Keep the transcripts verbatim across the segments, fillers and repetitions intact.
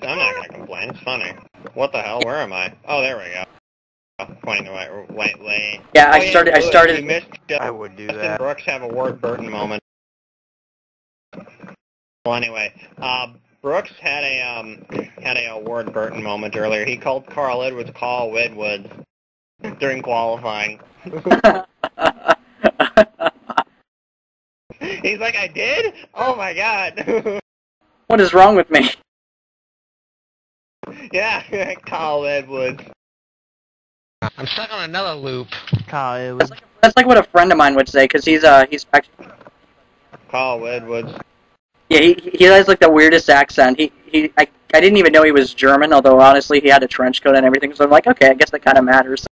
I'm not gonna complain. It's funny. What the hell? Where am I? Oh, there we go. Pointing the right, right way. Yeah, oh, I started. Yeah, I started. You missed. Uh, I would do Justin that. Brooks have a Ward Burton moment. Well, anyway, uh, Brooks had a um had a, a Ward Burton moment earlier. He called Carl Edwards Carl Edwards during qualifying. He's like, I did? Oh my god. What is wrong with me? Yeah, Carl Edwards. I'm stuck on another loop. Kyle, it That's was like, that's like what a friend of mine would say, because he's uh he's actually, Carl Edwards. yeah he he has like the weirdest accent. He he I I didn't even know he was German, although honestly he had a trench coat and everything. So I'm like, okay, I guess that kind of matters.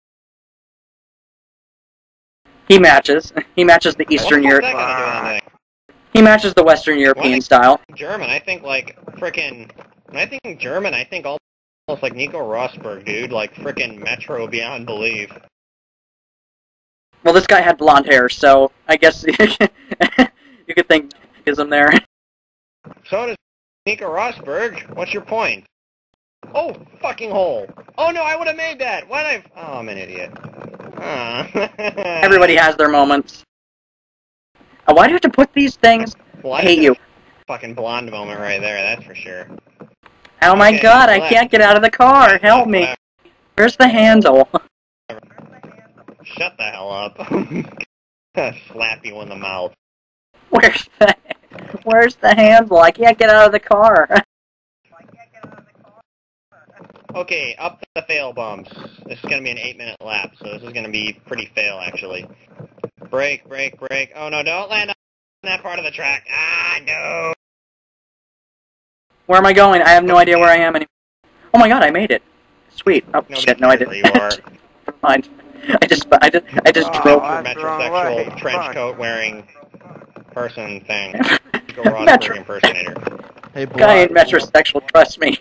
He matches. He matches the Eastern What's Europe. that gonna do on anything? He matches the Western European Well, I style. think German, I think like frickin' when I think German, I think almost like Nico Rosberg, dude, like frickin' Metro beyond belief. Well, this guy had blonde hair, so I guess you could think ism there. So does Nico Rosberg. What's your point? Oh, fucking hole. Oh no, I would have made that. Why'd I? Oh, I'm an idiot. Uh. Everybody has their moments. Uh, why do you have to put these things? Well, I hate that's you. a fucking blonde moment right there, that's for sure. Oh my Okay, god, I left. can't get out of the car. Help me. Whatever. Where's the handle? Shut the hell up. Slap you in the mouth. Where's the Where's the handle? I can't get out of the car. Okay, up the fail bumps. This is going to be an eight minute lap, so this is going to be pretty fail, actually. Brake, brake, brake. Oh no, don't land on that part of the track. Ah, no. Where am I going? I have no idea where I am anymore. Oh my god, I made it. Sweet. Oh Nobody shit, no I cares didn't. where you are. Never mind. I just I just I just Oh, drove. I- Your That's the wrong metrosexual way. trench Fuck. coat wearing person thing. Go Metro- Rosberg impersonator. hey, boy. Guy ain't metrosexual, trust me.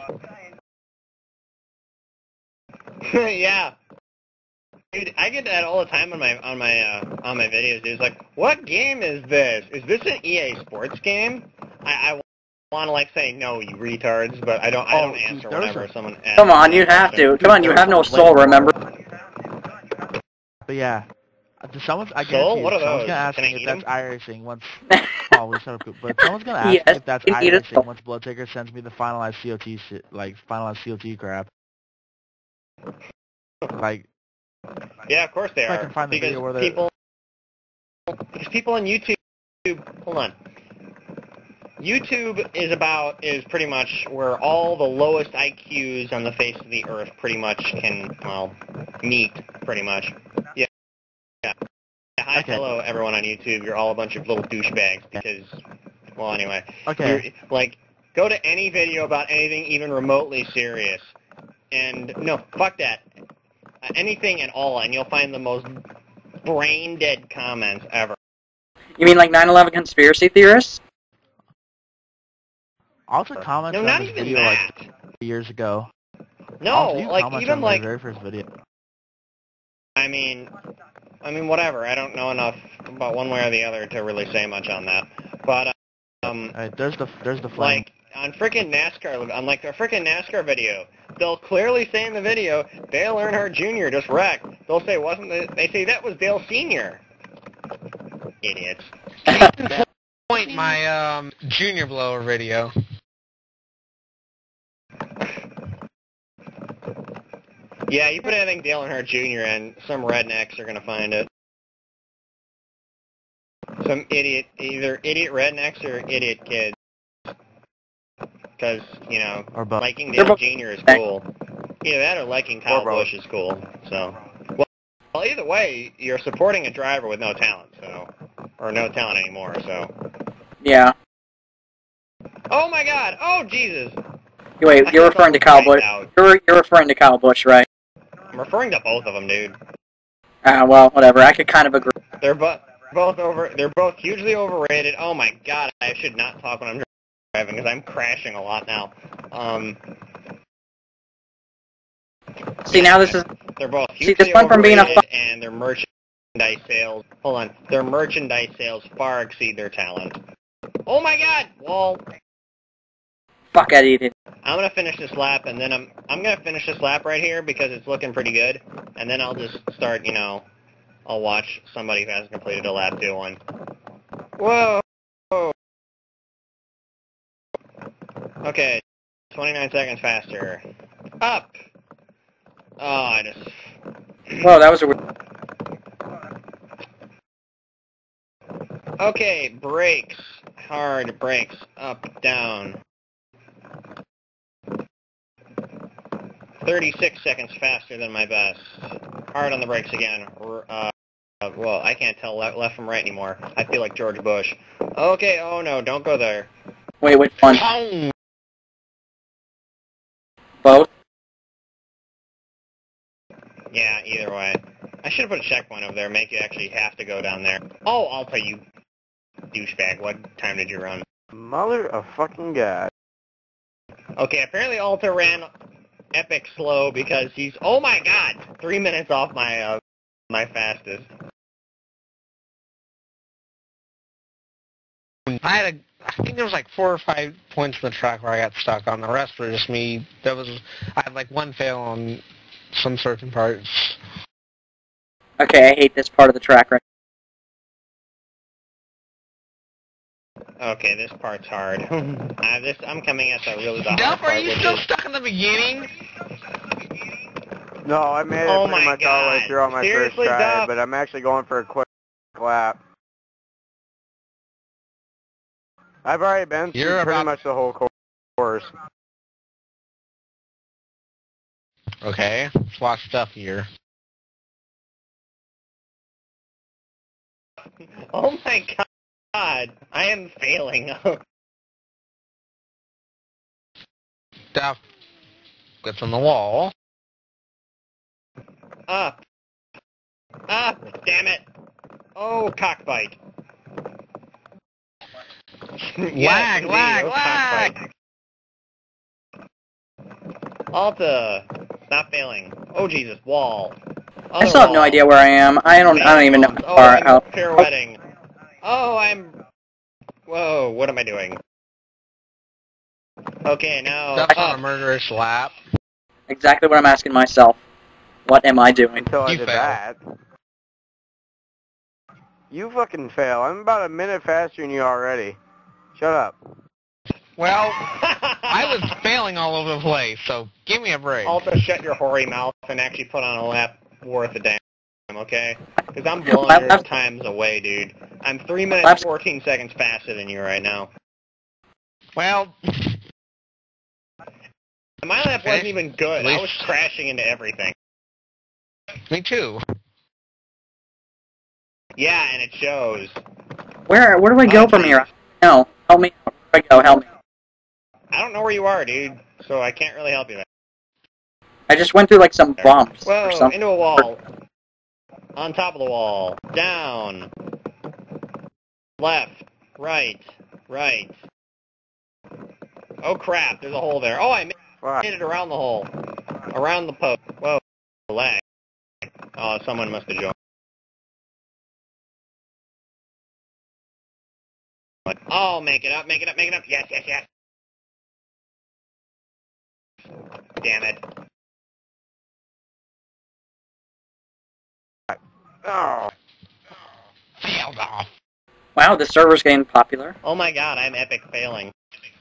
Yeah. Dude, I get that all the time on my on my uh, on my videos. Dude, it's like, what game is this? Is this an E A Sports game? I, I want to like say no, you retards, but I don't. I Oh, don't dude, answer there's whenever a- someone asks. Come on, that you have question. to. Come on, you have no soul, remember? But yeah, uh, someone's. I Soul? guarantee you, What are someone's those? gonna ask Can I me if eat that's 'em? iRacing once. Oh, we set up, but someone's gonna ask Yes, me if that's you can eat it. iRacing once Bloodtaker sends me the finalized C O T shit, like finalized C O T crap. Like, Yeah, of course they If I are. can find the because video where they- people, because people on YouTube, hold on. YouTube is about is pretty much where all the lowest I Qs on the face of the earth pretty much can well meet pretty much. Yeah. Yeah. Yeah, hi, Okay. hello everyone on YouTube. You're all a bunch of little douchebags because, well, anyway. okay, You're, like, go to any video about anything even remotely serious, and no, fuck that. Uh, anything at all, and you'll find the most brain-dead comments ever. You mean like nine eleven conspiracy theorists? also comments No, on not this even video that. like years ago. No, also, you like commented even on my like very first video. I mean, I mean whatever. I don't know enough about one way or the other to really say much on that. But um, Alright, there's the there's the flame. like on frickin' NASCAR, on like their frickin' NASCAR video, they'll clearly say in the video, Dale Earnhardt Junior just wrecked. They'll say wasn't it? They say that was Dale Senior Idiots. Point my um junior blower video. Yeah, you put anything Dale Earnhardt Junior and some rednecks are gonna find it. Some idiot, either idiot rednecks or idiot kids. Because, you know, Or both. liking They're Dale both- Junior is cool. Either that or liking Kyle Or both. Busch is cool. So, well, well, either way, you're supporting a driver with no talent, so, or no talent anymore, so. Yeah. Oh my god! Oh, Jesus! Wait, you're referring to Kyle Busch. You're, you're referring to Kyle Busch, right? I'm referring to both of them, dude. Ah, well, whatever. I could kind of agree. They're both both over. They're both hugely overrated. Oh my god! I should not talk when I'm driving because I'm crashing a lot now. Um, See, now this is... they're both See, hugely this went from being a overrated, and their merchandise sales. Hold on, their merchandise sales far exceed their talent. Oh my god! Well, Fuck, I did it. I'm gonna finish this lap, and then I'm I'm gonna finish this lap right here because it's looking pretty good, and then I'll just start, you know, I'll watch somebody who hasn't completed a lap do one. Whoa! Okay, twenty-nine seconds faster. Up! Oh, I just... Whoa, that was a weird... Okay, brakes. Hard brakes. Up, down. thirty-six seconds faster than my best. Hard on the brakes again. Uh, well, I can't tell left, left from right anymore. I feel like George Bush. Okay, oh no, don't go there. Wait, which one? Oh, Both? Yeah, either way. I should have put a checkpoint over there, make you actually have to go down there. Oh, I'll tell you, douchebag, what time did you run? Mother of fucking God. Okay, apparently Alta ran epic slow because he's, oh my god, three minutes off my, uh, my fastest. I had a, I think there was like four or five points in the track where I got stuck on. The rest were just me. That was, I had like one fail on some certain parts. Okay, I hate this part of the track right Okay, this part's hard. uh, this, I'm coming at the really the hard Duff, part, are you which still is- stuck in the beginning? No, I made it Oh pretty my much all the way God. through on my Seriously, first try, Duff? but I'm actually going for a quick lap. I've already been through You're pretty about- much the whole course. Okay, let's watch Duff here. Oh my god, I am failing. Duff gets on the wall. Up. Up, damn it. Oh, cockbite. Lag, lag, lag. Alta, stop failing. Oh Jesus, wall. I Other still have no wall. idea where I am. I don't I don't even know Bam, how oh, far I'm out. pirouetting. Oh, I'm... Whoa, what am I doing? Okay, now... Duff's on a up. murderous lap. Exactly what I'm asking myself. What am I doing? Until I You did fail. that. You fucking fail. I'm about a minute faster than you already. Shut up. Well, I was failing all over the place, so give me a break. Alta, shut your hoary mouth and actually put on a lap worth of damn, okay? Because I'm blowing My your lap- times away, dude. I'm three minutes, Laps- fourteen seconds faster than you right now. Well, My lap wasn't even good. At I least- was crashing into everything. me too. Yeah, and it shows. Where where do I go Oh, from geez. here? No, help me. Where do I go? Help me. I don't know where you are, dude, so I can't really help you there. I just went through like some bumps or Whoa, something. into a wall. On top of the wall. Down. Left. Right. Right. Oh crap, there's a hole there. Oh, I made Fuck. it around the hole. Around the post. Whoa. Lag. Oh, someone must have joined. Oh, make it up, make it up, make it up. Yes, yes, yes. Damn it. Oh. Failed off. Wow, the server's getting popular. Oh my god, I'm epic failing.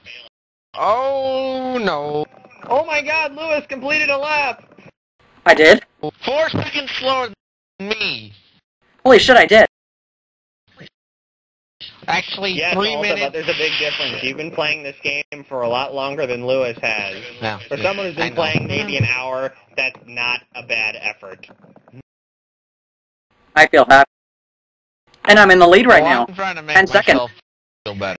Oh, no. Oh my god, Lewis completed a lap! I did? Four seconds slower than me. Holy shit, I did. Actually, Yes, three also, minutes. but there's a big difference. You've been playing this game for a lot longer than Lewis has. No. For someone who's I been know. playing maybe an hour, that's not a bad effort. I feel happy. And I'm in the lead right Well, now. I'm trying to make ten seconds. myself feel better.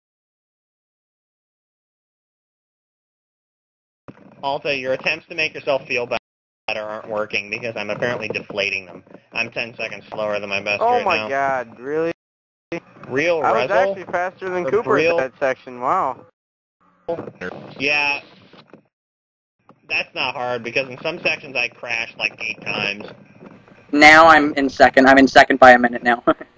Alta, your attempts to make yourself feel better aren't working because I'm apparently deflating them. I'm ten seconds slower than my best Oh right my now. god, really? Real I was Rezzle? actually faster than Or Cooper real- at that section. Wow. Yeah. That's not hard because in some sections I crashed like eight times. Now I'm in second. I'm in second by a minute now.